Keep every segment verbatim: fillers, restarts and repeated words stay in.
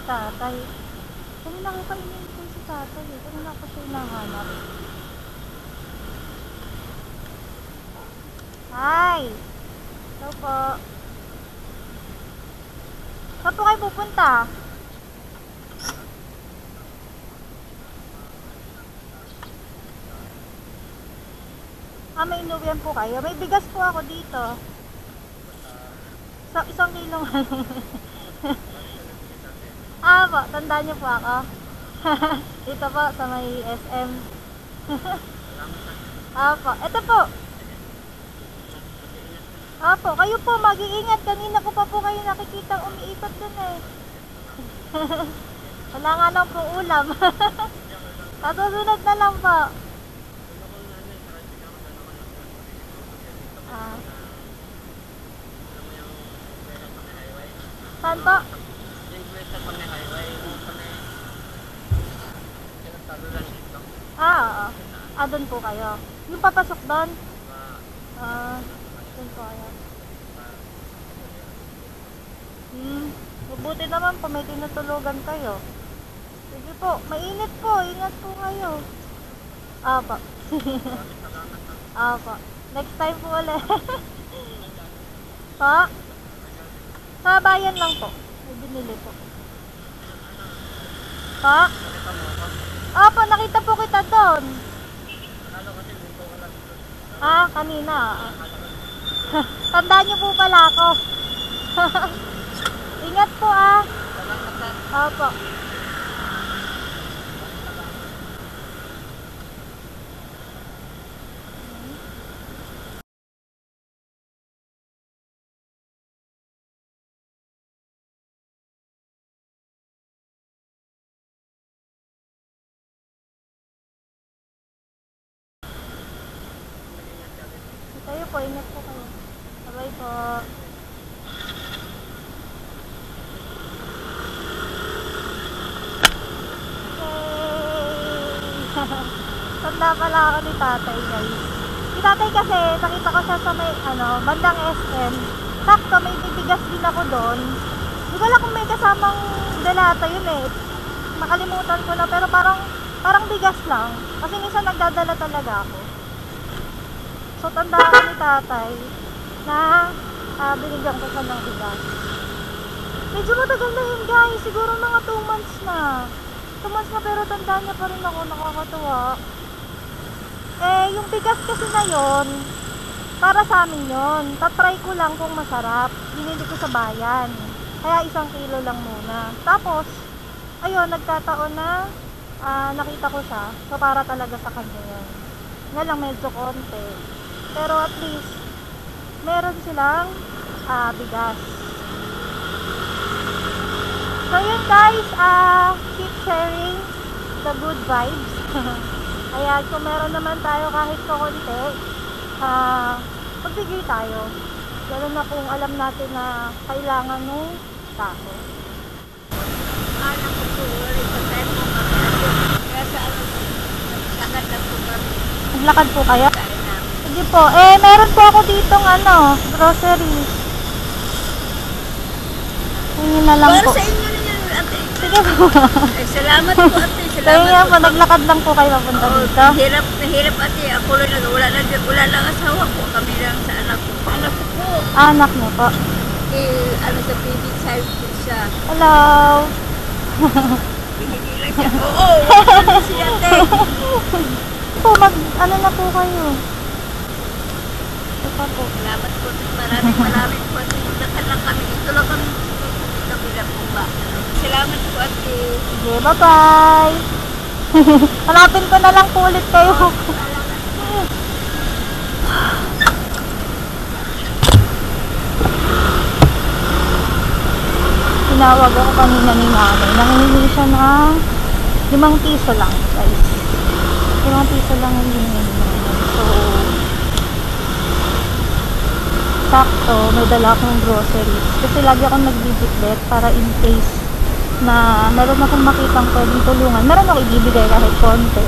tatay. Kanina ko kainin ko si tatay eh. Kanina ko siya hinahanap. Hi! Hello po. Saan po kayo pupunta? Ah, may inuwian po kayo. May bigas po ako dito. So, isang kilong ano. Ah po, tandaan niyo po ako. Dito po sa may S M. Ah po, ito po. Ah po, kayo po mag-iingat. Kanina ko pa po kayo nakikita umiikot dun eh. Wala nga lang po ulam. Kasusunod na lang po. Ah. Saan po? Ah, oo. Ah, doon po kayo. Yung papasok doon? Ah, doon po kayo. Hmm, mabuti naman po may tinutulugan kayo. Sige po, mainit po. Ingat po kayo. Ah, po. Ah, po. Next time po ulit. Pa? Sa bayan lang po. May binili po. Pa? Opo, nakita po kita doon. Ah, kanina. Tandaan niyo po pala ako. Ingat po ah. Opo. Kayo po, ingat po kayo. Bye po. Okay. Tanda pala ako ni tatay guys. Si tatay kasi, nakita ko siya sa may, ano, bandang S M. Sakto, may bibigas din ako doon. Hindi ko alam kung may kasamang dalata yun eh. Makalimutan ko na, pero parang, parang bigas lang. Kasi minsan nagdadala talaga ako. So, tanda ko ni tatay na uh, binigyan ko siya ng bigas. Medyo matagal na yun guys. Siguro mga two months na. two months na pero tanda niya pa rin ako. Nakakatuwa. Eh, yung bigas kasi na yun, para sa amin yun. Tatry ko lang kung masarap. Binili ko sa bayan. Kaya isang kilo lang muna. Tapos, ayun, nagkataon na uh, nakita ko siya. So, para talaga sa kanya yun. Nga lang medyo konti. Pero at least, meron silang uh, bigas. So yun guys, uh, keep sharing the good vibes. Kaya kung meron naman tayo kahit kaunti, uh, magbigay tayo. Lalo na kung alam natin na kailangan ng tao. Naglakad po kayo? Sige po. Eh, meron po ako ditong ano, groceries. Hingin na lang po. Para sa inyo na yan, ate. Sige po. Eh, salamat po, ate. Salamat Kaya po, po. naglakad lang po kayo papunta Oo, dito. Nahirap, nahirap ate. Ako lang, wala na, wala lang asawa ko. Kami lang sa anak ko. Anak ko po. Anak niyo po. Eh, ano sa baby child po siya. Hello. Hindi lang siya. Oo, wala si ate. Po, mag, ano na po kayo? Ito po. Salamat po. Maraming maraming po. Lakad lang kami. Dito lang kami. Kami lang po ba. Salamat po ate. Sige, bye-bye. Hanapin ko na lang po ulit kayo. Tinawag ako kanina ni nanay. Nangingi siya ng limang piso lang, guys. Limang piso lang ang hiningi ni nanay. So, sakto, may dala akong groceries. Kasi lagi akong nagbibitbit para in case na meron akong makitang pwedeng tulungan. Meron ako ibibigay kahit konti.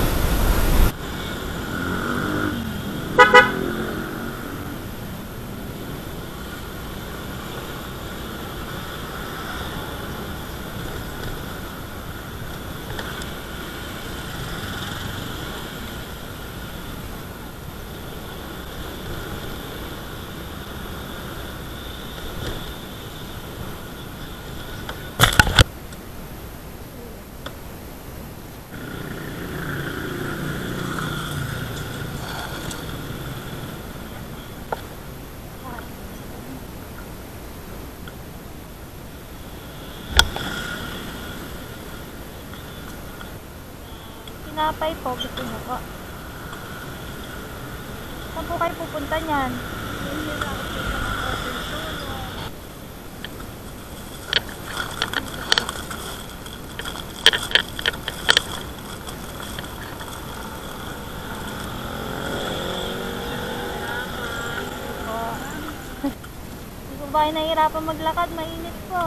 Tinapay po, gusto niyo po. Saan po kayo pupunta niyan? Hindi na ako dito ng open solo. Po. Hindi po ba kayo nahihirapan maglakad? Mainit po.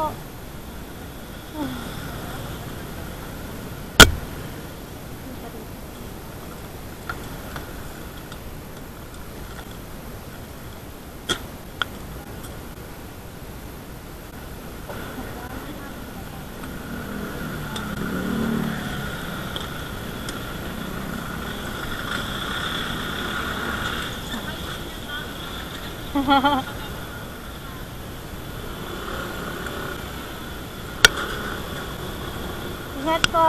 Ingat po.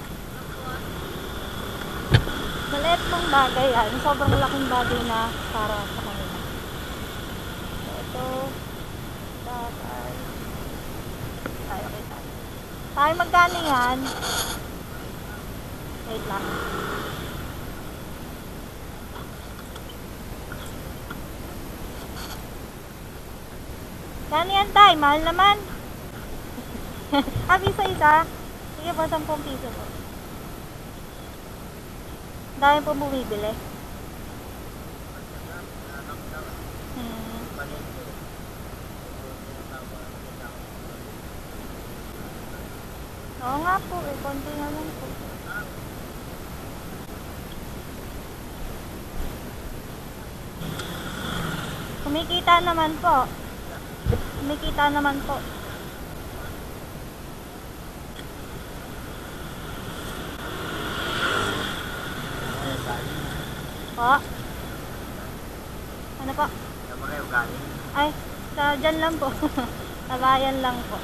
Maliit mong bagay yan. Sobrang laking bagay na para sa kanila. So, ito. Tatay. Tayo kay tayo. Tayo magkano yan? Wait lang. Kano yan tay? Mahal naman. Ah, isa-isa. Sige po, sampung piso po. Dahil po bumibili. Hmm. Oo nga po eh, konti na lang po. Kumikita naman po. Kumikita naman po. Po? Ano po? Saan kayo galing? Ay, sa dyan lang po. Sa bayan lang po.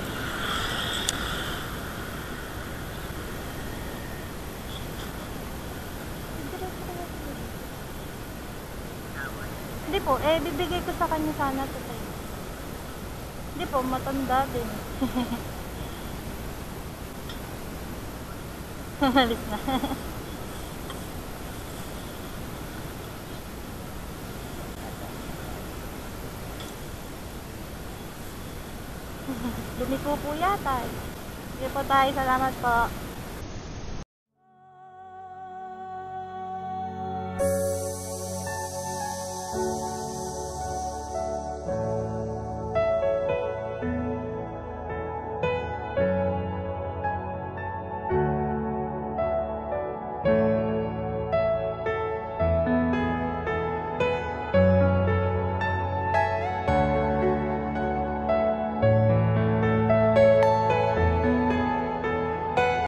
Hindi po, eh bibigay ko sa kanya sana to tayo. Hindi po, matanda din. Alis na. Dumi po po yata eh. Sige po tayo, salamat po.